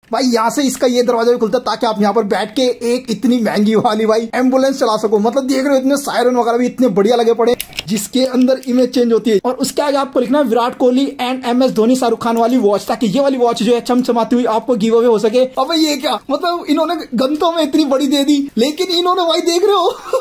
भाई यहाँ से इसका ये दरवाजा भी खुलता है ताकि आप यहाँ पर बैठ के एक इतनी महंगी वाली भाई एम्बुलेंस चला सको। मतलब देख रहे हो इतने सायरन वगैरह भी इतने बढ़िया लगे पड़े, जिसके अंदर इमेज चेंज होती है। और उसके आगे आपको लिखना है विराट कोहली एंड MS धोनी शाहरुख खान वाली वॉच, ताकि ये वाली वॉच जो है चमचमाती हुई आपको गिव अवे हो सके। अब ये क्या मतलब इन्होंने गंतों में इतनी बड़ी दे दी, लेकिन इन्होंने भाई देख रहे हो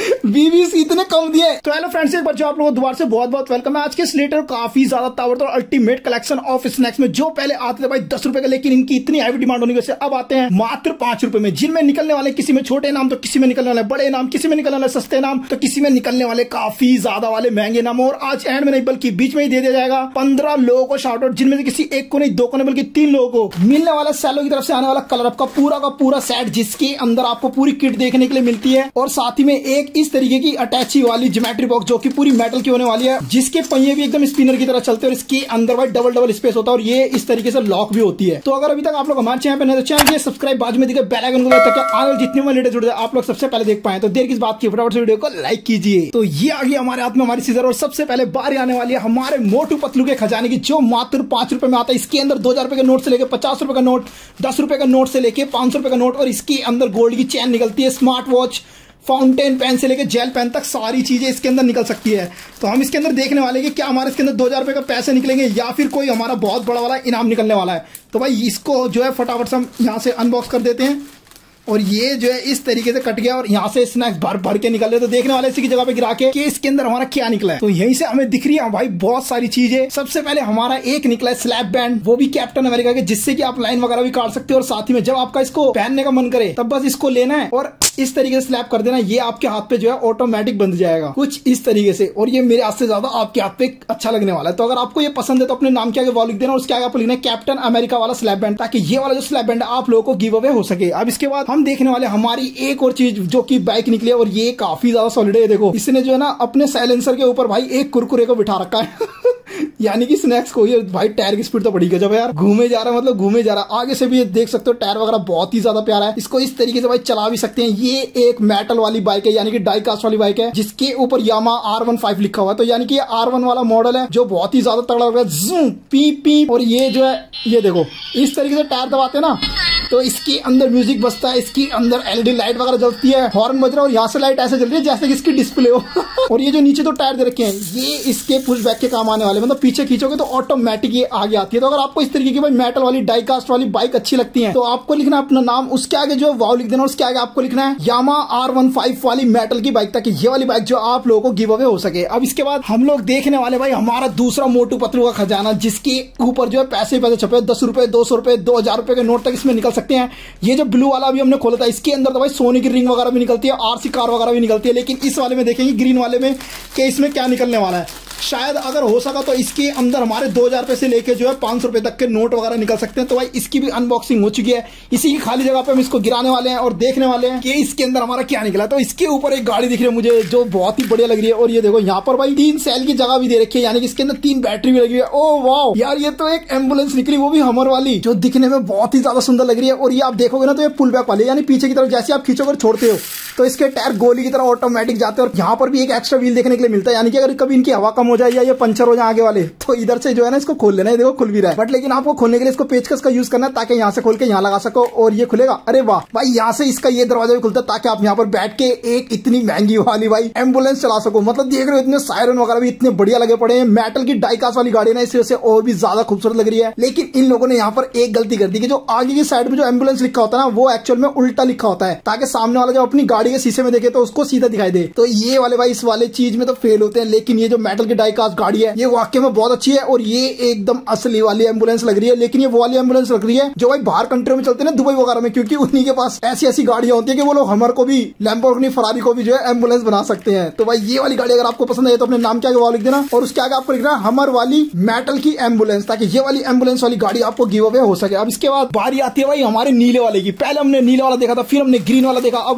BBC इतने कम दिए। तो हेलो फ्रेंड्स, एक बार जो आप लोगों को दोबारा से बहुत बहुत वेलकम है। आज के स्लेटर काफी ज्यादा ताबड़तोड़ अल्टीमेट कलेक्शन ऑफ स्नैक्स में जो पहले आते थे भाई 10 रुपए का, लेकिन इनकी इतनी हैवी डिमांड होने की वजह से अब आते हैं मात्र 5 रुपए में, जिनमें निकलने वाले किसी में छोटे नाम तो किसी में निकलने वाले बड़े नाम, किसी में निकलने वाले सस्ते नाम तो किसी में निकलने वाले काफी ज्यादा वाले महंगे नाम। और आज एंड में नहीं बल्कि बीच में ही दे दिया जाएगा 15 लोगों को शाउट आउट, जिनमें से किसी एक को नहीं, दो को नहीं, बल्कि 3 लोगों को मिलने वाला सैलो की तरफ से आने वाला कलर अप का पूरा सेट, जिसके अंदर आपको पूरी किट देखने के लिए मिलती है। और साथ ही में एक इस तरीके की अटैची वाली ज्योमेट्री बॉक्स जो कि पूरी मेटल की होने वाली है, जिसके पहिए भी एकदम स्पिनर की तरह चलते हैं और इसके अंदर भाई डबल स्पेस होता है और ये इस तरीके से लॉक भी होती है। तो अगर अभी तक आप लोग हमारे चैनल पर नहीं तो चैनल के सब्सक्राइब बाजू में दिखे बेल आइकन को ताकि आगे जितने में लेटेस्ट वीडियो आप लोग सबसे पहले देख पाए। तो देर किस बात की, फटाफट से वीडियो को लाइक कीजिए। तो ये आ गई हमारे हाथ में हमारी सीजर और सबसे पहले बारी आने वाली है हमारे मोटू पतलू के खजाने की, जो मात्र 5 रुपए में आता है। इसके अंदर 2000 रुपए का नोट से लेकर 50 रुपए का नोट, 10 रुपए का नोट से लेकर 500 रुपए का नोट, और इसके अंदर गोल्ड की चैन निकलती है, स्मार्ट वॉच, फाउंटेन पेन से लेकर जेल पेन तक सारी चीजें इसके अंदर निकल सकती है। तो हम इसके अंदर देखने वाले कि क्या हमारे इसके अंदर 2000 रुपए का पैसे निकलेंगे या फिर कोई हमारा बहुत बड़ा वाला इनाम निकलने वाला है। तो भाई इसको जो है फटाफट से हम यहाँ से अनबॉक्स कर देते हैं। और ये जो है इस तरीके से कट गया और यहाँ से स्नैक्स भर के निकल रहे। तो देखने वाले इसी की जगह पे गिरा के कि इसके अंदर हमारा क्या निकला है। तो यहीं से हमें दिख रही है भाई बहुत सारी चीजें। सबसे पहले हमारा एक निकला है स्लैप बैंड, वो भी कैप्टन अमेरिका के, जिससे कि आप लाइन वगैरह भी काट सकते हो। और साथ ही में जब आपका इसको पहनने का मन करे तब बस इसको लेना है और इस तरीके से स्लैप कर देना, ये आपके हाथ पे जो है ऑटोमेटिक बंध जाएगा कुछ इस तरीके से। और ये मेरे हाथ से ज्यादा आपके हाथ पे अच्छा लगने वाला है। तो अगर आपको ये पसंद है तो अपने नाम के आगे वो लिख देना और उसके आगे आपको लिखना है कैप्टन अमेरिका वाला स्लैप बैंड, ताकि ये वाला जो स्लैप बैंड है आप लोगों को गिव अवे हो सके। अब इसके बाद हम देखने वाले हमारी एक और चीज जो कि बाइक निकली है, और ये काफी ज्यादा सॉलिड है। देखो इसने जो है ना अपने साइलेंसर के ऊपर भाई एक कुरकुरे को बिठा रखा है यानी कि स्नैक्स को। ये भाई टायर की स्पीड तो बड़ी गजब है यार, घूमे जा रहा है, मतलब घूमे जा रहा है। आगे से भी ये देख सकते हो टायर वगैरह बहुत ही ज्यादा प्यारा है। इसको इस तरीके से भाई चला भी सकते हैं। ये एक मेटल वाली बाइक है, यानी कि डाई कास्ट वाली बाइक है, जिसके ऊपर यामाहा R15 लिखा हुआ है। तो यानी कि ये R1 वाला मॉडल है जो बहुत ही ज्यादा तगड़ा होगा, जूम पी पी। और ये जो है ये देखो इस तरीके से टायर दबाते हैं ना तो इसके अंदर म्यूजिक बजता है, इसके अंदर LED लाइट वगैरह जलती है, हॉर्न बज रहा है और यहाँ से लाइट ऐसे जल रही है जैसे कि इसकी डिस्प्ले हो और ये जो नीचे तो टायर दे रखे हैं ये इसके पुश बैक के काम आने वाले, मतलब पीछे खींचोगे तो ऑटोमेटिक ये आगे आती है। तो अगर आपको इस तरीके की भाई मेटल वाली डाई कास्ट वाली बाइक अच्छी लगती है तो आपको लिखना है अपना नाम, उसके आगे जो वाव लिख देना और उसके आगे आपको लिखना है यामाहा R15 वाली मेटल की बाइक, ताकि ये वाली बाइक जो आप लोगों को गिव अवे हो सके। अब इसके बाद हम लोग देखने वाले भाई हमारा दूसरा मोटू पतलू का खजाना, जिसके ऊपर जो है पैसे छपे 10 रुपए, 200 रुपए, 2000 रुपए के नोट तक इसमें निकल सकते हैं। ये जो ब्लू वाला अभी हमने खोला था इसके अंदर तो भाई सोने की रिंग वगैरह भी निकलती है, RC कार वगैरह भी निकलती है। लेकिन इस वाले में देखेंगे ग्रीन वाले में कि इसमें क्या निकलने वाला है। शायद अगर हो सका तो इसके अंदर हमारे 2000 रुपए से लेके जो है 500 रुपए तक के नोट वगैरह निकल सकते हैं। तो भाई इसकी भी अनबॉक्सिंग हो चुकी है। इसी की खाली जगह पे हम इसको गिराने वाले हैं और देखने वाले हैं कि इसके अंदर हमारा क्या निकला। तो इसके ऊपर एक गाड़ी दिख रही है मुझे जो बहुत ही बढ़िया लग रही है। और ये देखो यहाँ पर भाई 3 सेल की जगह भी दे रखी है, यानी कि इसके अंदर 3 बैटरी भी लगी हुई है। ओ वाओ यार, ये तो एक एम्बुलेंस निकली, वो भी हमर वाली, जो दिखने में बहुत ही ज्यादा सुंदर लग रही है। और ये आप देखोगे ना तो ये पुल बैक वाली, यानी पीछे की तरफ जैसे आप खींचोगे छोड़ते हो तो इसके टायर गोली की तरह ऑटोमेटिक जाते हैं। और यहाँ पर भी एक एक्स्ट्रा व्हील देखने के लिए मिलता है, यानी कि अगर कभी इनकी हवा कम हो जाए या ये पंचर हो जाए आगे वाले तो इधर से जो है ना इसको खोल लेना है। देखो खुल भी रहा है, बट लेकिन आपको खोलने के लिए इसको पेचकस का यूज करना है ताकि यहाँ से खोल के यहाँ लगा सको और ये खुलेगा। अरे वाह भाई, यहाँ से इसका ये दरवाजा भी खुलता है ताकि आप यहाँ पर बैठ के एक इतनी महंगी वाली भाई एम्बुलेंस चला सको। मतलब देख रहे हो इतने सायरन वगैरह भी इतने बढ़िया लगे पड़े हैं। मेटल की डाई कास्ट वाली गाड़ी ना इस वजह से और भी ज्यादा खूबसूरत लग रही है। लेकिन इन लोगों ने यहाँ पर एक गलती कर दी कि जो आगे की साइड में जो एम्बुलेंस लिखा होता है ना वो एक्चुअल में उल्टा लिखा होता है, ताकि सामने वाला जब अपनी गाड़ी के शीशे में देखे तो उसको सीधा दिखाई दे। तो ये वाले भाई इस वाले चीज में तो फेल होते हैं। लेकिन ये जो मेटल की डाई कास्ट गाड़ी है ये वाकई में बहुत अच्छी है और ये एकदम असली वाली एम्बुलेंस लग रही है। लेकिन ये वो वाली एम्बुलेंस लग रही है जो भाई बाहर कंट्री में चलते हैं ना, दुबई वगैरह में, क्योंकि उन्हीं के पास ऐसी ऐसी गाड़ियां होती है कि वो लोग हमर को भी, लैम्बोर्गिनी, फरारी को भी जो है एम्बुलेंस बना सकते हैं। तो भाई ये वाली गाड़ी अगर आपको पसंद है तो अपने नाम के आगे वो लिख देना और उसके आगे आपको लिखना हमर वाली मेटल की एम्बुलेंस, ताकि ये वाली एम्बुलेंस वाली गाड़ी आपको गिव अवे हो सके। अब इसके बाद बारी आती है भाई हमारे नीले वाले की। पहले हमने नीले वाला देखा था, फिर हमने ग्रीन वाला देखा, अब उसके बाद दोबारा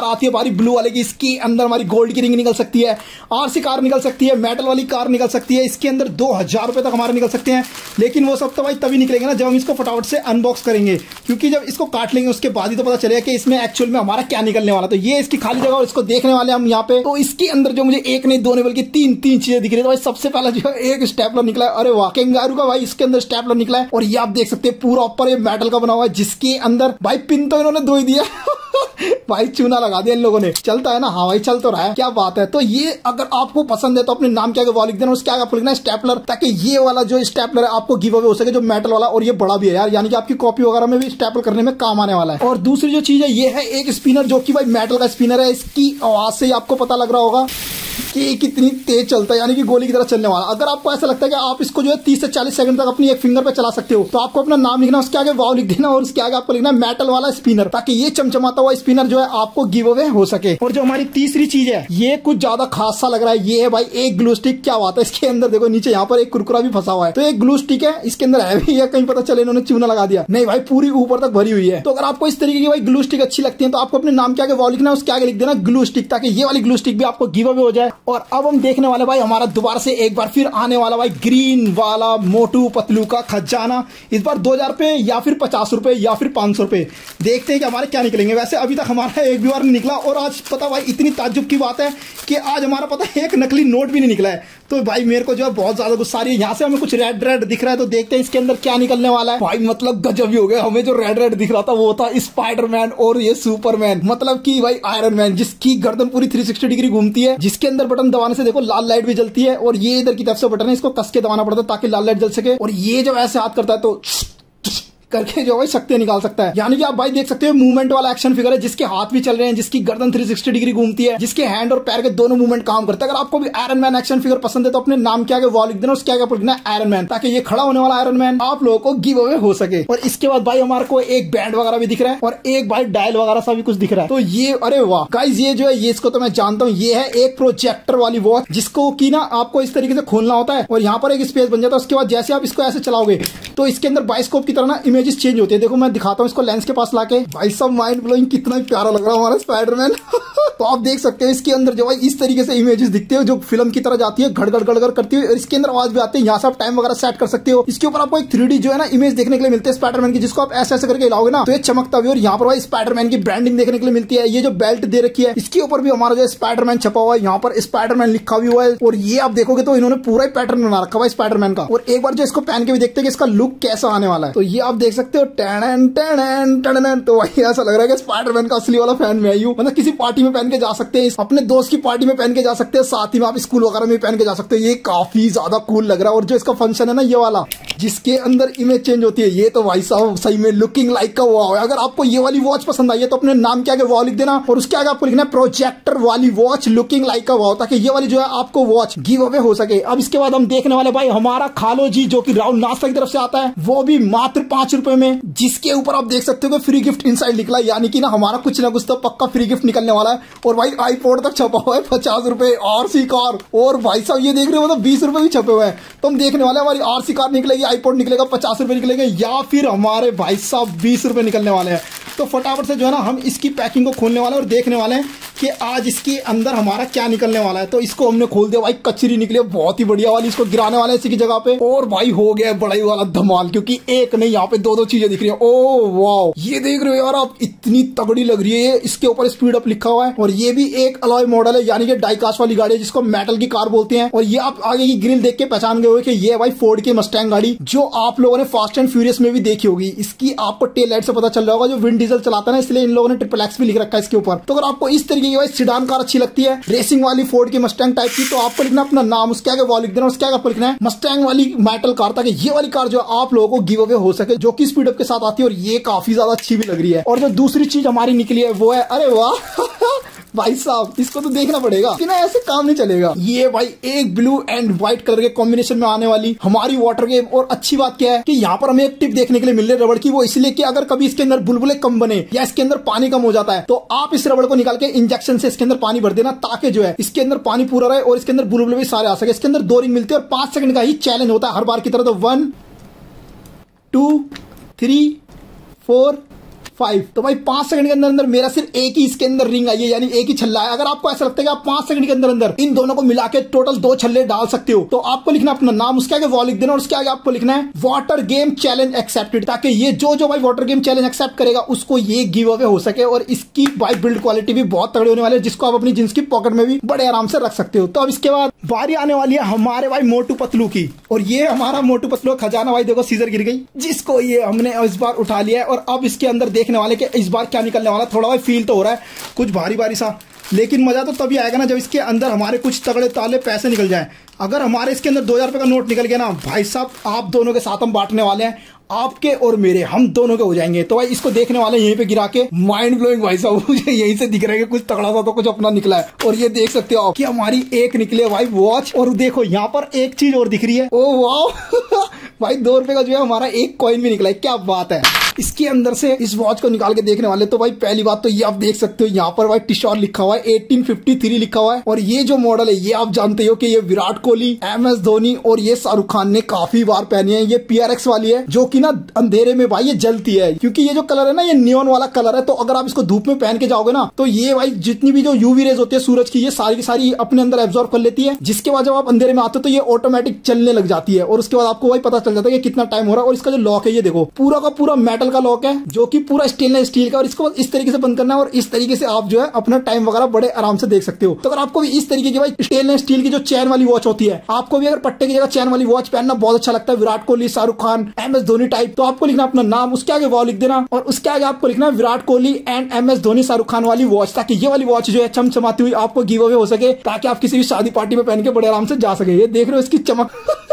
कार आती है हमारी ब्लू वाले की, इसके अंदर हमारी गोल्ड की रिंग निकल सकती है, आरसी कार निकल सकती है, मेटल वाली कार निकल सकती है, इसके अंदर 2000 रुपए तक हमारे निकल सकते हैं। लेकिन वो सब तो भाई तभी निकलेंगे ना जब हम इसको फटाफट से अनबॉक्स करेंगे, क्योंकि जब इसको काट लेंगे उसके बाद ही तो पता चलेगा कि इसमें एक्चुअल में हमारा क्या निकलने वाला। तो ये इसकी खाली जगह और इसको देखने वाले हम यहाँ पे। तो इसके अंदर जो मुझे एक नहीं दो नहीं बल्कि तीन चीजें दिख रही है। तो भाई सबसे पहला जो है एक स्टेपलर निकला है, अरे वाह कैंगारू का भाई इसके अंदर स्टेपलर निकला है। और ये आप देख सकते हैं पूरा ऊपर ये मेटल का बना हुआ है, जिसके अंदर भाई पिन तो इन्होंने दो ही दिया भाई चूना लगा दिया इन लोगों ने। चलता है ना, हाँ भाई चल तो रहा है, क्या बात है। तो ये अगर आपको पसंद है तो अपने नाम के आगे वो लिख देना, उसके आगे आपको लिखना है स्टेपलर, ताकि ये वाला जो स्टेपलर है आपको गिव अवे हो सके, जो मेटल वाला। और ये बड़ा भी है यार, यानी कि आपकी कॉपी वगैरह में भी स्टेपल करने में काम आने वाला है। और दूसरी जो चीज है ये है एक स्पिनर, जो कि भाई मेटल का स्पिनर है। इसकी आवाज से ही आपको पता लग रहा होगा कि कितनी तेज चलता है, यानी कि गोली की तरह चलने वाला। अगर आपको ऐसा लगता है कि आप इसको जो है 30 से 40 सेकंड तक अपनी एक फिंगर पे चला सकते हो, तो आपको अपना नाम लिखना, उसके आगे वाव लिख देना और उसके आगे आपको लिखना मेटल वाला स्पिनर, ताकि ये चमचमाता हुआ स्पिनर जो है आपको गिव अवे हो सके। और जो हमारी तीसरी चीज है ये कुछ ज्यादा खास सा लग रहा है, ये है भाई एक ग्लू स्टिक। क्या बात है, इसके अंदर देखो नीचे यहाँ पर एक कुरकुरा भी फंसा हुआ है। तो एक ग्लू स्टिक है, इसके अंदर है भी, कहीं पता चले इन्होंने चूना लगा दिया, नहीं भाई पूरी ऊपर तक भरी हुई है। तो अगर आपको इस तरीके की भाई ग्लू स्टिक अच्छी लगती है तो आपको अपने नाम के आगे वाव लिखना, उसके आगे लिख देना ग्लू स्टिक, ताकि ये वाली ग्लू स्टिक भी आपको गिव अवे हो जाए। और अब हम देखने वाले भाई हमारा दोबारा से एक बार फिर आने वाला भाई ग्रीन वाला मोटू पतलू का खजाना। इस बार 2000 रुपए या फिर 50 रुपए या फिर 500 रुपए, देखते हैं कि हमारे क्या निकलेंगे। वैसे अभी तक हमारा एक भी बार नहीं निकला, और आज पता भाई इतनी ताज्जुब की बात है कि आज हमारा पता एक नकली नोट भी नहीं निकला है। तो भाई मेरे को जो है बहुत ज्यादा गुस्सा आ रही है। यहाँ से हमें कुछ रेड रेड दिख रहा है, तो देखते हैं इसके अंदर क्या निकलने वाला है। भाई मतलब गजब ही हो गया, हमें जो रेड रेड दिख रहा था वो था स्पाइडरमैन और ये सुपरमैन, मतलब कि भाई आयरन मैन, जिसकी गर्दन पूरी 360 डिग्री घूमती है, जिसके अंदर बटन दबाने से देखो लाल लाइट भी जलती है। और ये इधर की तरफ से बटन है, इसको कस के दबाना पड़ता है ताकि लाल लाइट जल सके। और ये जब ऐसे हाथ करता है तो करके जो भाई शक्तियां निकाल सकता है। यानी कि आप भाई देख सकते हो मूवमेंट वाला एक्शन फिगर है, जिसके हाथ भी चल रहे हैं, जिसकी गर्दन 360 डिग्री घूमती है, जिसके हैंड और पैर के दोनों मूवमेंट काम करते हैं। अगर आपको भी आयरन मैन एक्शन फिगर पसंद है तो अपने नाम के आगे वॉल लिख देना, उसके आगे लिखना आयरन मैन, ताकि ये खड़ा होने वाला आयरन मैन आप लोगों को गिव अवे हो सके। और इसके बाद भाई हमारे को एक बैंड वगैरह भी दिख रहा है और एक भाई डायल वगैरह सा भी कुछ दिख रहा है। तो ये अरे वाह गाइस, ये जो है ये इसको तो मैं जानता हूँ, ये है एक प्रोजेक्टर वाली वॉच, जिसको की ना आपको इस तरीके से खोलना होता है और यहाँ पर एक स्पेस बन जाता है। उसके बाद जैसे आप इसको ऐसे चलाओगे तो इसके अंदर बाइस्कोप की तरह ना इमेजेस चेंज होती है। देखो मैं दिखाता हूँ इसको लेंस के पास लाके, भाई सब माइंड ब्लोइंग, कितना प्यारा लग रहा है हमारा स्पाइडरमैन तो आप देख सकते हो इसके अंदर जो भाई इस तरीके से इमेजेस दिखते हो जो फिल्म की तरह जाती है, गड़गड़ गड़गड़ करती है, और इसके अंदर आवाज भी आती है। यहाँ से आप टाइम वगैरह सेट कर सकते हो। इसके ऊपर आपको एक 3D जो है ना इमेज देखने के लिए मिलते हैं स्पाइडरमैन की, जिसको आप ऐसे ऐसे करके हिलाओगे ना तो ये चमकता भी। और यहाँ पर भाई स्पाइडरमैन की ब्रांडिंग देखने के लिए मिलती है। ये जो बेल्ट दे रखी है इसके ऊपर भी हमारा जो स्पाइडरमैन छपा हुआ है, यहाँ पर स्पाइडरमैन लिखा भी हुआ है। और ये आप देखोगे तो इन्होंने पूरा ही पैटर्न बना रखा हुआ है स्पाइडरमैन का। और एक बार जो इसको पहन के भी देखते हैं कि इसका लुक कैसा आने वाला है। तो ये आप देख सकते हो टैन टैन टैन, तो वही ऐसा लग रहा है कि स्पाइडरमैन का असली वाला फैन मैं ही हूँ। मतलब किसी पार्टी में पहन के जा सकते हैं, अपने दोस्त की पार्टी में पहन के जा सकते हैं, साथ ही में आप स्कूल वगैरह में पहन के जा सकते हैं। ये काफी ज्यादा कूल लग रहा है। और जो इसका फंक्शन है ना ये वाला जिसके अंदर इमेज चेंज होती है, ये तो भाई साहब सही में लुकिंग लाइक का वाव है। अगर आपको ये वाली वॉच पसंद आई है तो अपने नाम के आगे वाव लिख देना और उसके आगे आपको लिखना प्रोजेक्टर वाली वॉच लुकिंग लाइक का वाव, ताकि ये वाली जो है आपको वॉच गिव अवे हो सके। अब इसके बाद हम देखने वाले भाई हमारा खालो जी, जो कि राहुल नाश्ता की तरफ से आता है, वो भी मात्र 5 रुपए में, जिसके ऊपर आप देख सकते हो फ्री गिफ्ट इनसाइड निकला, यानी कि ना हमारा कुछ ना कुछ तो पक्का फ्री गिफ्ट निकलने वाला है। और भाई आईपॉड तक छपा हुआ है 50 रुपए, आरसी कार, और भाई साहब ये देख रहे हो मतलब 20 रुपए भी छपे हुए हैं। तो हम देखने वाले हमारी आरसी कार निकलेगी, आईपॉड निकलेगा, 50 रुपए निकलेंगे, या फिर हमारे भाई साहब 20 रुपए निकलने वाले हैं। तो फटाफट से जो है ना हम इसकी पैकिंग को खोलने वाले हैं और देखने वाले हैं कि आज इसके अंदर हमारा क्या निकलने वाला है। तो इसको हमने खोल दिया भाई, कचरी निकली बहुत ही बढ़िया वाली, इसको गिराने वाले इसी की जगह पे। और भाई हो गया बड़ा ही वाला धमाल, क्योंकि एक नहीं यहाँ पे दो चीजें दिख रही है। ओ वाओ, ये देख रहे हो यार आप, इतनी तगड़ी लग रही है। इसके ऊपर स्पीड अप लिखा हुआ है और ये भी एक अलॉय मॉडल है, यानी कि डाइकास्ट वाली गाड़ी है जिसको मेटल की कार बोलते हैं। और ये आप आगे की ग्रिल देख के पहचान गए हो कि ये भाई फोर्ड की मस्टैंग गाड़ी, जो आप लोगों ने फास्ट एंड फ्यूरियस में भी देखी होगी। इसकी आपको टेल लाइट से पता चल रहा होगा, जो विन डीजल चलाता है ना, इसलिए इन लोगों ने XXX भी लिख रखा है इसके ऊपर। तो अगर आपको इस तरीके की भाई सिडान कार अच्छी लगती है, रेसिंग वाली फोर्ड की मस्टैंग टाइप की, तो आपको लिखना अपना नाम, उसके आगे वो लिख देना, उसके आगे आपको लिखना है मस्टैंग वाली मेटल कार, ताकि ये वाली कार जो आप लोगों को गिव अवे हो सके, जो कि स्पीड अप के साथ आती है। और ये काफी ज्यादा अच्छी भी लग रही है। और जो दूसरी चीज हमारी निकली है वो है, अरे वाह भाई साहब इसको तो देखना पड़ेगा कि ना, ऐसे काम नहीं चलेगा। ये भाई एक ब्लू एंड व्हाइट कलर के कॉम्बिनेशन में आने वाली हमारी वाटर गेम। और अच्छी बात क्या है कि यहाँ पर हमें एक टिप देखने के लिए मिल रही है रबड़ की, वो इसलिए कि अगर कभी इसके अंदर बुलबुले कम बने या इसके अंदर पानी कम हो जाता है तो आप इस रबड़ को निकाल के इंजेक्शन से इसके अंदर पानी भर देना, ताकि जो है इसके अंदर पानी पूरा रहे और इसके अंदर बुलबुले भी सारे आ सके। इसके अंदर 2 रिंग मिलती है और 5 सेकंड का ही चैलेंज होता है हर बार की तरह। तो 1 2 3 4 5। तो भाई 5 सेकंड के अंदर अंदर मेरा सिर्फ एक ही इसके अंदर रिंग आई है, यानी एक ही छल्ला है। अगर आपको ऐसा लगता है कि आप 5 सेकंड के अंदर अंदर इन दोनों को मिला के टोटल 2 छल्ले डाल सकते हो, तो आपको लिखना अपना नाम, उसके आगे वॉल लिख देना और उसके आगे आपको लिखना है वाटर गेम चैलेंज एक्सेप्टेड, ताकि ये जो भाई वाटर गेम चैलेंज एक्सेप्ट करेगा उसको ये गिव अवे हो सके। और इसकी भाई बिल्ड क्वालिटी भी बहुत तगड़ी होने वाली है, जिसको आप अपनी जींस की पॉकेट में भी बड़े आराम से रख सकते हो। तो अब इसके बाद बारी आने वाली है हमारे भाई मोटू पतलू की, और ये हमारा मोटू पतलू खजाना भाई देखो सीजर गिर गई, जिसको ये हमने इस बार उठा लिया है। और अब इसके अंदर देखने वाले कि इस बार क्या निकलने वाला। थोड़ा भाई फील तो हो रहा है कुछ भारी भारी सा, लेकिन मजा तो तभी आएगा ना जब इसके अंदर हमारे कुछ तगड़े ताले पैसे निकल जाए। अगर हमारे इसके अंदर 2000 रुपए का नोट निकल गया ना भाई साहब, आप दोनों के साथ हम बांटने वाले हैं, आपके और मेरे, हम दोनों के हो जाएंगे। तो भाई इसको देखने वाले यहीं पे गिरा के माइंड ब्लोइंग भाई साहब, मुझे यहीं से दिख रहा है कि कुछ तगड़ा सा तो कुछ अपना निकला है। और ये देख सकते हो कि हमारी एक निकली है भाई वॉच, और देखो यहाँ पर एक चीज और दिख रही है, ओ वाह भाई 2 रुपए का जो है हमारा एक कॉइन भी निकला है, क्या बात है। इसके अंदर से इस वॉच को निकाल के देखने वाले तो भाई पहली बात तो ये आप देख सकते हो यहाँ पर भाई टिशॉर लिखा हुआ है, 1853 लिखा हुआ है। और ये जो मॉडल है ये आप जानते हो कि ये विराट कोहली, MS धोनी और ये शाहरुख खान ने काफी बार पहनी है। ये PRX वाली है जो कि ना अंधेरे में भाई ये जलती है, क्योंकि ये जो कलर है ना ये नियॉन वाला कलर है। तो अगर आप इसको धूप में पहन के जाओगे ना तो ये भाई जितनी भी जो UV रेज होती है सूरज की, ये सारी की सारी अपने अंदर एब्जॉर्ब कर लेती है, जिसके बाद जब आप अंधेरे में आते हो तो ये ऑटोमेटिक चलने लग जाती है। और उसके बाद आपको भाई पता चल जाता है कि कितना टाइम हो रहा है। और इसका जो लॉक है ये देखो पूरा का पूरा मेटल का लॉक है, जो कि पूरा स्टेनलेस स्टील का, और इसको इस तरीके से बंद करना है और इस तरीके से आप जो है अपना टाइम वगैरह बड़े आराम से देख सकते हो। तो अगर आपको भी इस तरीके की भाई स्टेनलेस स्टील की जो चैन वाली वॉच होती है, आपको भी अगर पट्टे की जगह चैन वाली वॉच पहनना बहुत अच्छा लगता है, विराट कोहली, शाहरुख खान, MS धोनी टाइप, तो आपको लिखना अपना नाम, उसके आगे वॉच लिख देना और उसके आगे आपको लिखना विराट कोहली एंड MS धोनी शाहरुख खान वाली वॉच, ताकि ये वाली वॉच जो है चमचमाती हुई आपको गिव अवे हो सके, ताकि आप किसी भी शादी पार्टी में पहन के बड़े आराम से जा सके। ये देख रहे हो इसकी चमक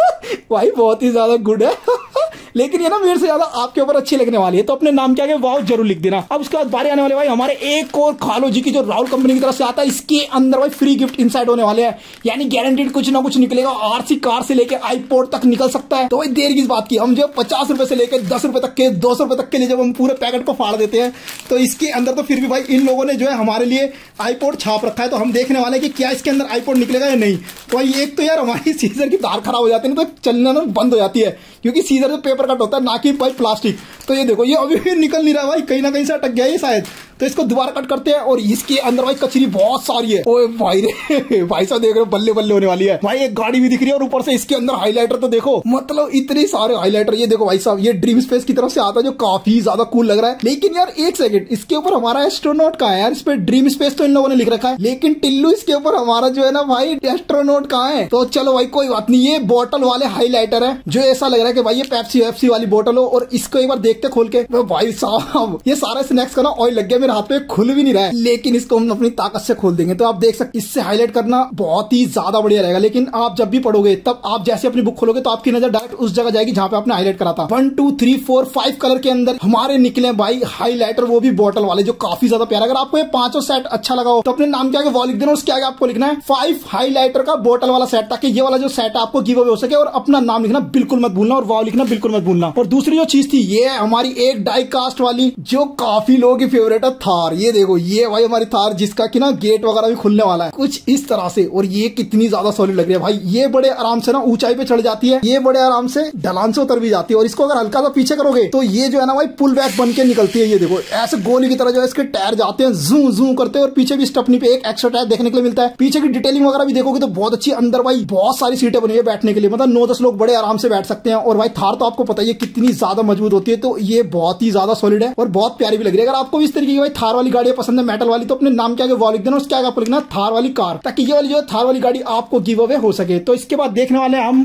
भाई बहुत ही ज्यादा गुड है लेकिन ये ना मेरे से ज्यादा आपके ऊपर अच्छी लगने वाली है, तो अपने नाम के आगे वाव जरूर लिख देना। अब उसके बाद बारी आने वाले भाई हमारे एक और खालो जी की, जो राहुल कंपनी की तरफ से आता है, इसके अंदर भाई फ्री गिफ्ट इनसाइड होने वाले हैं, यानी गारंटीड कुछ ना कुछ निकलेगा। RC कार से लेके iPod तक निकल सकता है। तो भाई देर की बात की, हम जो 50 रुपए से लेकर 10 रुपए तक के, 200 रुपए तक के लिए जब हम पूरे पैकेट को फाड़ देते हैं, तो इसके अंदर तो फिर भी भाई इन लोगों ने जो है हमारे लिए iPod छाप रखा है। तो हम देखने वाले कि क्या इसके अंदर iPod निकलेगा या नहीं। तो भाई एक तो यार हमारी सीजर की तार खराब हो जाती है ना, तो चलना ना बंद हो जाती है, क्योंकि सीजर से पेपर कट होता है ना कि भाई प्लास्टिक। तो ये देखो ये अभी भी निकल नहीं रहा भाई, कहीं ना कहीं से अटक गया है शायद। तो इसको दोबारा कट करते हैं और इसके अंदर भाई कचरी बहुत सारी है। ओए भाई रे भाई साहब देख रहे हो, बल्ले बल्ले होने वाली है भाई। एक गाड़ी भी दिख रही है और ऊपर से इसके अंदर हाईलाइटर तो देखो, मतलब इतने सारे हाईलाइटर। ये देखो भाई साहब, ये ड्रीम स्पेस की तरफ से आता है जो काफी ज्यादा कूल लग रहा है। लेकिन यार एक सेकंड, इसके ऊपर हमारा एस्ट्रोनॉट कहाँ है यार? इस पे ड्रीम स्पेस तो इन लोगों ने लिख रखा है, लेकिन टिल्लू इसके ऊपर हमारा जो है ना भाई एस्ट्रोनॉट कहाँ है? तो चलो भाई कोई बात नहीं, ये बोतल वाले हाईलाइटर है जो ऐसा लग रहा है कि भाई ये पेप्सी वाली बोतल हो। और इसको एक बार देखते खोल के, भाई साहब ये सारा स्नैक्स का ना ऑयल लग गया मेरे हाथ पे, खुल भी नहीं रहा है, लेकिन इसको हम अपनी ताकत से खोल देंगे। तो आप देख सकते, इससे हाईलाइट करना बहुत ही ज्यादा बढ़िया रहेगा। लेकिन आप जब भी पढ़ोगे तब आप जैसे अपनी बुक खोलोगे तो आपकी नजर डायरेक्ट उस जगह जाएगी जहां पे आपने हाईलाइट करा था। 1 2 3 4 5 कलर के अंदर हमारे निकले भाई हाईलाइटर, वो भी बोतल वाले, जो काफी ज्यादा प्यारा। अगर आपको ये पांचों सेट अच्छा लगा हो तो अपने नाम के आगे वो लिख देना, उसके आगे आपको लिखना है 5 हाईलाइटर का बोतल वाला सेट, ताकि ये वाला जो सेट है आपको गिव अवे हो सके। और अपना नाम लिखना बिल्कुल मत भूलना और वाव लिखना बिल्कुल मत भूलना। और दूसरी जो चीज थी, ये हमारी एक डाई कास्ट वाली जो काफी लोगों की फेवरेट है, थार। ये देखो ये भाई हमारी थार, जिसका कि ना गेट वगैरह भी खुलने वाला है कुछ इस तरह से। और ये कितनी ज्यादा सॉलिड लग रही है भाई। ये बड़े आराम से ना ऊंचाई पे चढ़ जाती है, ये बड़े आराम से ढलान से उतर भी जाती है। और इसको अगर हल्का सा पीछे करोगे तो ये जो है ना भाई पुल बैक बन के निकलती है। ये देखो ऐसे गोली की तरह जो है इसके टायर जाते हैं, जू जू करते हैं। और पीछे भी स्टपनी पे एक एक्स्ट्रा टायर देखने के लिए मिलता है। पीछे की डिटेलिंग वगैरह भी देखोगे तो बहुत अच्छी, अंदर भाई बहुत सारी सीटें बनी है बैठने के लिए, मतलब 9-10 लोग बड़े आराम से बैठ सकते हैं। और भाई थार तो आपको पता ही है कितनी ज्यादा मजबूत होती है, तो ये बहुत ही ज्यादा सॉलिड है और बहुत प्यारी भी लग रही है। अगर आपको इस तरीके की भाई थार वाली गाड़ी पसंद है, मेटल वाली, तो अपने नाम के आगे वो लिख देना, उसके आगे आपको लिखना थार वाली कार, ताकि ये वाली जो है थार वाली गाड़ी आपको गिव अवे हो सके। तो इसके बाद देखने वाले हम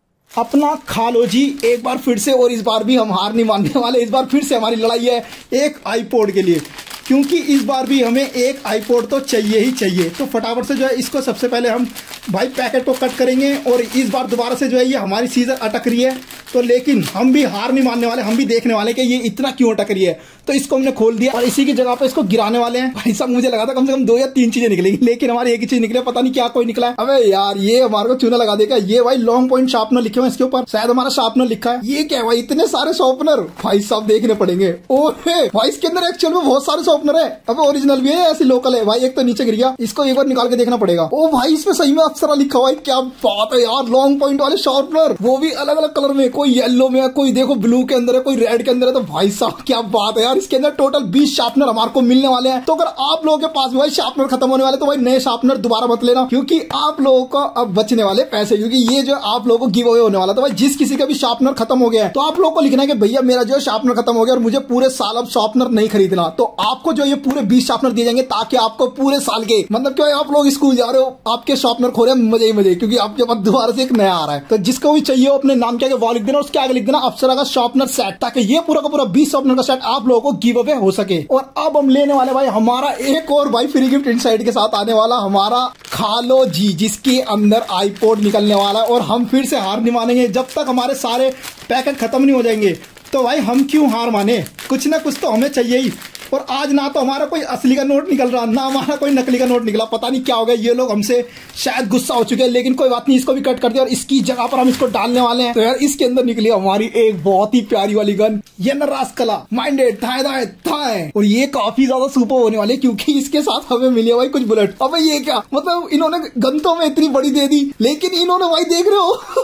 अपना खालो जी एक बार फिर से, और इस बार भी हम हार नहीं मानने वाले। इस बार फिर से हमारी लड़ाई है एक iPod के लिए, क्योंकि इस बार भी हमें एक iPod तो चाहिए ही चाहिए। तो फटाफट से जो है इसको सबसे पहले हम भाई पैकेट को कट करेंगे। और इस बार दोबारा से जो है ये हमारी सीजर अटक रही है, तो लेकिन हम भी हार नहीं मानने वाले, हम भी देखने वाले कि ये इतना क्यों अटक रही है। तो इसको हमने खोल दिया और इसी की जगह पे इसको गिराने वाले हैं। भाई साहब मुझे लगा था कम से कम 2 या 3 चीजें निकलेगी, लेकिन हमारी एक ही चीज निकले, पता नहीं क्या कोई निकला है। अबे यार ये हमारे को चूना लगा देगा। ये भाई लॉन्ग पॉइंट शार्पनर लिखे हुए इसके ऊपर, शायद हमारा शार्पनर लिखा है। ये क्या है भाई, इतने सारे शार्पनर भाई साहब देखने पड़ेंगे। ओहे भाई इसके अंदर एक्चुअल में बहुत सारे शार्पनर है। अब ओरिजिनल भी है ऐसी लोकल है भाई। एक तो नीचे गिर गया, इसको एक बार निकाल के देखना पड़ेगा। ओ भाई इसमें सही में अप्सरा लिखा हुआ है, क्या बात है यार। लॉन्ग पॉइंट वाले शार्पनर, वो भी अलग अलग कलर में, कोई येलो में है, कोई देखो ब्लू के अंदर है, कोई रेड के अंदर है। तो भाई साहब क्या बात है यार, इसके अंदर टोटल 20 शार्पनर हमारे को मिलने वाले हैं। तो अगर आप लोगों के पास भाई शार्पनर खत्म होने वाले तो भाई नए शार्पनर दोबारा मत लेना, क्योंकि आप लोगों को अब बचने वाले पैसे, क्योंकि ये जो आप लोगों को गिव अवे होने वाला। तो भाई जिस किसी का भी शार्पनर खत्म हो गया है तो आप लोगों को लिखना है कि भैया मेरा जो शार्पनर खत्म हो गया और मुझे पूरे साल अब शार्पनर नहीं खरीदना। तो आपको जो ये पूरे 20 शार्पनर दिए जाएंगे, ताकि आपको पूरे साल के, मतलब क्या आप लोग स्कूल जा रहे हो, आपके शार्पनर खो रहे हैं, मजे ही मजे, क्योंकि आपके पास दोबारा से एक नया आ रहा है। तो जिसको भी चाहिए अपने नाम के आगे वो लिख देना, उसके आगे लिख देना अप्सरा का शार्पनर सेट, ताकि ये पूरा का पूरा 20 शार्पनर का सेट आप लोगों को गिव अवे हो सके। और अब हम लेने वाले भाई हमारा एक और भाई फ्री गिफ्ट इनसाइड के साथ आने वाला, हमारा खालो जी, जिसके अंदर आईपॉड निकलने वाला है। और हम फिर से हार नहीं मानेंगे जब तक हमारे सारे पैकेट खत्म नहीं हो जाएंगे। तो भाई हम क्यों हार माने, कुछ ना कुछ तो हमें चाहिए ही। और आज ना तो हमारा कोई असली का नोट निकल रहा, ना हमारा कोई नकली का नोट निकला। पता नहीं क्या हो गया, ये लोग हमसे शायद गुस्सा हो चुके हैं, लेकिन कोई बात नहीं, इसको भी कट कर दिया और इसकी जगह पर हम इसको डालने वाले हैं। तो यार इसके अंदर निकली हमारी एक बहुत ही प्यारी वाली गन, ये नर्रास कला माइंडेड थाए थाए थाए। और ये काफी ज्यादा सुपर होने वाले, क्योंकि इसके साथ हमें मिली है भाई कुछ बुलेट। अब ये क्या मतलब, इन्होंने गन तो हमें इतनी बड़ी दे दी, लेकिन इन्होंने भाई देख रहे हो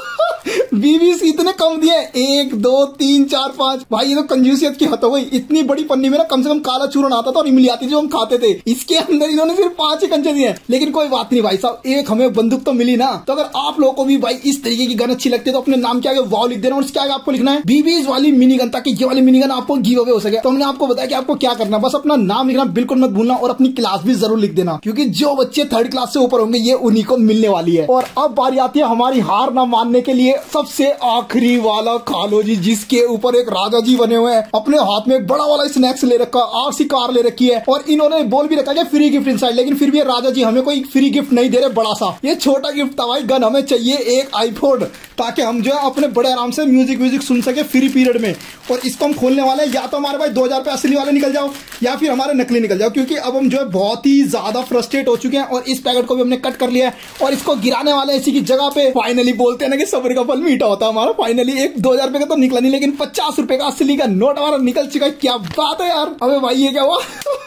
बीबीस इतने कम दिए, 1 2 3 4 5। भाई ये तो कंजूसियत की हद हो गई। इतनी बड़ी पन्नी में ना कम से कम काला चूरन आता था और इमली आती जो हम खाते थे, इसके अंदर इन्होंने सिर्फ 5 ही कंचे दिए। लेकिन कोई बात नहीं भाई साहब, एक हमें बंदूक तो मिली ना। तो अगर आप लोगों को भी भाई इस तरीके की गन अच्छी लगती है तो अपने नाम के आगे वाव लिख देना, और इसके आगे आपको लिखना है बीबीस वाली मिनी गन, ताकि ये वाली मिनी गन आपको गिव अवे हो सके। तो हमने आपको बताया कि आपको क्या करना, बस अपना नाम लिखना बिल्कुल मत भूलना, और अपनी क्लास भी जरूर लिख देना, क्योंकि जो बच्चे 3rd क्लास से ऊपर होंगे ये उन्हीं को मिलने वाली है। और अब बारी आती है हमारी हार ना मानने के लिए, सबसे आखिरी वाला खालो जी, जिसके ऊपर एक राजा जी बने हुए हैं, अपने हाथ में एक बड़ा वाला स्नैक्स ले रखा, आरसी कार ले रखी है, और इन्होंने बोल भी रखा है फ्री गिफ्ट इनसाइड। लेकिन फिर भी राजा जी हमें कोई फ्री गिफ्ट नहीं दे रहे बड़ा सा, ये छोटा गिफ्ट था भाई। गन हमें चाहिए एक आईपॉड, ताकि हम जो है अपने बड़े आराम से म्यूजिक सुन सके फ्री पीरियड में। और इसको हम खोलने वाले हैं, या तो हमारे भाई 2000 रुपए असली वाले निकल जाओ, या फिर हमारे नकली निकल जाओ, क्योंकि अब हम जो है बहुत ही ज्यादा फ्रस्ट्रेट हो चुके हैं। और इस पैकेट को भी हमने कट कर लिया है और इसको गिराने वाले हैं इसी की जगह पे। फाइनली बोलते हैं ना कि सब्र का फल मीठा होता है। हमारा फाइनली एक 2000 रुपए का तो निकला नहीं, लेकिन 50 रुपए का असली का नोट हमारा निकल चुका है। क्या बात है यार। अबे भाई ये क्या हुआ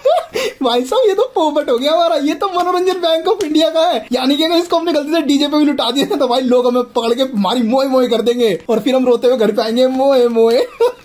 भाई साहब ये तो पोपट हो गया हमारा, ये तो मनोरंजन बैंक ऑफ इंडिया का है। यानी कि अगर इसको हमने गलती से डीजे पे भी लुटा दिया तो भाई लोग हमें पकड़ के हमारी मोए मोए कर देंगे, और फिर हम रोते हुए घर पे आएंगे मोए मोए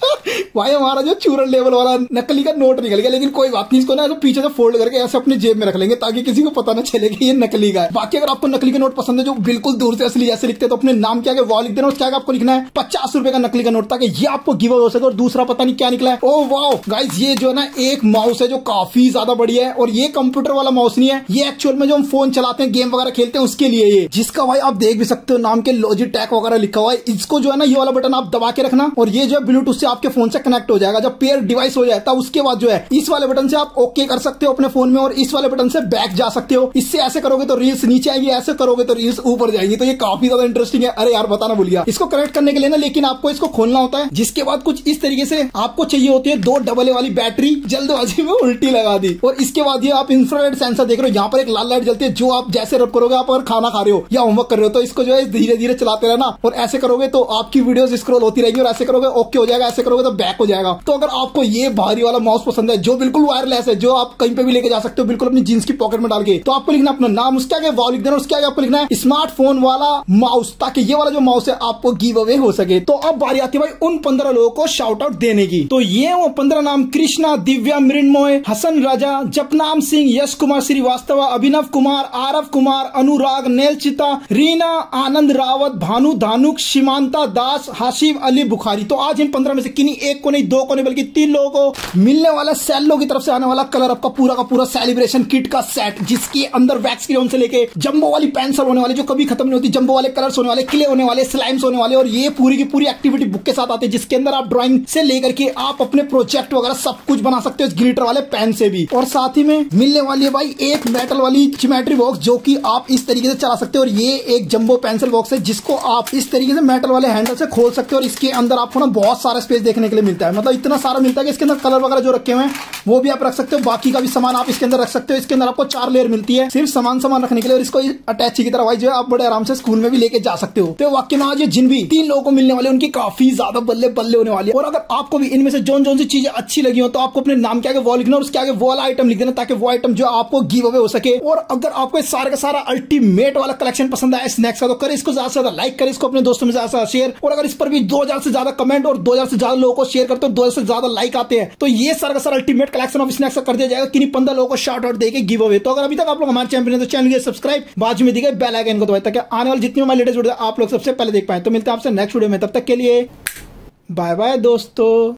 भाई हमारा जो चूरन लेवल वाला नकली का नोट निकल गया। लेकिन कोई बात नहीं, इसको ना पीछे से फोल्ड करके ऐसे अपनी जेब में रख लेंगे, ताकि किसी को पता ना चले कि ये नकली का है। बाकी अगर आपको नकली के नोट पसंद है जो बिल्कुल दूर से असली जैसे लिखते हैं, तो अपने नाम के आगे वो लिख देना, उसके आगे आपको लिखना है 50 रुपए का नकली का नोट, ताकि ये आपको गिव अवे हो सके। और दूसरा पता नहीं क्या निकला है, ओ वाओ गाइस, ये जो है ना एक माउस है जो काफी ज्यादा बढ़िया है, और ये कंप्यूटर वाला माउस नहीं है, ये एक्चुअल में जो हम फोन चलाते हैं गेम वगैरह खेलते हैं उसके लिए ये, जिसका भाई आप देख भी सकते हो नाम के लॉजिटेक वगैरह लिखा हुआ है। इसको जो है ना ये वाला बटन आप दबा के रखना, और ये जो है ब्लूटूथ से आपके फोन से कनेक्ट हो जाएगा। जब पेयर डिवाइस हो जाए तब उसके बाद जो है इस वाले बटन से आप ओके कर सकते हो अपने फोन में, और इस वाले बटन से बैक जा सकते हो। इससे ऐसे करोगे तो रील्स नीचे आएगी, ऐसे करोगे तो रील्स ऊपर जाएगी। तो ये काफी ज्यादा इंटरेस्टिंग है। अरे यार बताना भूल गया, इसको कनेक्ट करने के लिए ना लेकिन आपको इसको खोलना होता है, जिसके बाद कुछ इस तरीके से आपको चाहिए होती है 2 AA वाली बैटरी। जल्दबाजी में उल्टी लगा दी। और इसके बाद ये आप इंफ्रारेड सेंसर देख रहे हो, यहाँ पर एक लाल लाइट जलती है, जो आप जैसे रब करोगे, आप अगर खाना खा रहे हो या होमवर्क कर रहे हो तो इसको जो है धीरे धीरे चलाते रहना, और ऐसे करोगे तो आपकी वीडियोस स्क्रॉल होती रहेगी, और ऐसे करोगे ओके हो जाएगा, ऐसे करोगे तो बैक हो जाएगा। तो अगर आपको ये भारी वाला माउस पसंद है जो बिल्कुल वायरलेस है, जो आप कहीं पे भी लेके जा सकते हो बिल्कुल अपनी जींस की पॉकेट में डाल के, तो आपको लिखना अपना नाम, उसके आगे वाव लिख देना, उसके आगे आपको लिखना है स्मार्टफोन वाला माउस, ताकि ये वाला जो माउस है आपको गिव अवे हो सके। तो अब बारी आती है भाई उन 15 लोगों को शाउट आउट देने की। तो ये वो 15 नाम: कृष्णा, दिव्या, मृण्मय, हसन राजा, जपनाम सिंह, यश कुमार श्रीवास्तव, अभिनव कुमार, आरव कुमार, अनुराग, नेलचिता, रीना, आनंद रावत, भानु धानुक, सीमांता दास, हाशिम अली बुखारी। तो आज इन 15 में से किन्हीं एक को नहीं, 2 को नहीं, बल्कि 3 लोगों को मिलने वाला सेल्लो की तरफ से आने वाला कलर अप का पूरा सेलिब्रेशन किट का सेट, जिसके अंदर वैक्स क्रेयॉन से लेके जंबो वाली पेंसिल होने वाली जो कभी खत्म नहीं होती, जंबो वाले कलर्स होने वाले, क्ले होने वाले, स्लाइम्स होने वाले, और ये पूरी की पूरी एक्टिविटी बुक के साथ आती है, जिसके अंदर आप ड्राइंग से लेकर के आप अपने प्रोजेक्ट वगैरह सब कुछ बना सकते हो इस ग्लिटर वाले पेन से भी। और साथ ही में मिलने वाली है भाई एक मेटल वाली ज्योमेट्री बॉक्स, जो कि आप इस तरीके से चला सकते हो। और ये एक जंबो पेंसिल बॉक्स है जिसको आप इस तरीके से मेटल वाले हैंडल से खोल सकते हो, और इसके अंदर आपको ना बहुत सारा स्पेस देखने के लिए मिलता है। मतलब इतना सारा मिलता है कि इसके अंदर कलर वगैरह जो रखे हुए हैं वो भी आप रख सकते हो। बाकी का भी सामान आप इसके अंदर रख सकते हो। इसके अंदर आपको 4 लेयर मिलती है सिर्फ सामान रखने के लिए, और इसको अटैची की तरह भाई जो है आप बड़े आराम से स्कूल में भी लेके जा सकते हो। तो वाकई में आज ये जिन भी 3 लोगों को मिलने वाले उनकी काफी ज्यादा बल्ले बल्ले होने वाली है। और अगर आपको भी इनमें से जोन सी चीजें अच्छी लगी हो तो आपको अपने नाम के आगे वो लिखना और उसके आगे वो वाला आइटम लिख देना, ताकि वो आइटम जो आपको गिव अवे हो सके। और अगर आपको सारा का सारा अल्टीमेट वाला कलेक्शन पसंद आया स्नैक्स का, तो करें इसको ज्यादा से ज्यादा लाइक करें, इसको अपने दोस्तों में ज्यादा शेयर। और अगर इस पर भी 2000 से ज्यादा कमेंट और 2000 से ज्यादा लोगों को शेयर करते हो, 2000 से ज्यादा लाइक आते हैं, तो ये सारा का सारा अल्टीमेट कलेक्शन ऑफ स्नैक्स का कर दिया जाएगा किन्हीं 15 लोगों को शाउट आउट देके गिव अवे। तो अगर अभी तक आप लोग हमारे चैनल तो चैनल सब्सक्राइब, बाजू में दी गई बेल आइकन को दबाएं, ताकि आने वाले जितनी हमारे लेटेस्ट वीडियो आप लोग सबसे पहले देख पाए। तो मिलते हैं आपसे नेक्स्ट वीडियो में, तब तक के लिए बाय बाय दोस्तों।